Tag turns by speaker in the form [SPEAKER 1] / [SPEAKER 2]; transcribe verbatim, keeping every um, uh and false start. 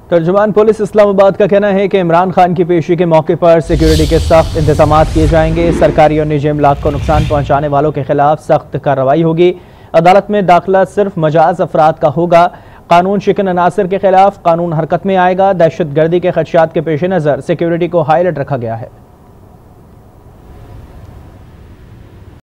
[SPEAKER 1] तर्जुमान police Islamabad का कहना है कि इमरान खान की पेशी के मौके पर सिक्योरिटी के सख्त इंतजाम किए जाएंगे। सरकारी और निजी अमलाक को नुकसान पहुंचाने वालों के खिलाफ सख्त कार्रवाई होगी। अदालत में दाखिला सिर्फ मजाज अफराद का होगा। कानून शिकन अनासर के खिलाफ कानून हरकत में आएगा। दहशत गर्दी के खदशात के पेश नज़र सिक्योरिटी को हाई अलर्ट रखा गया है।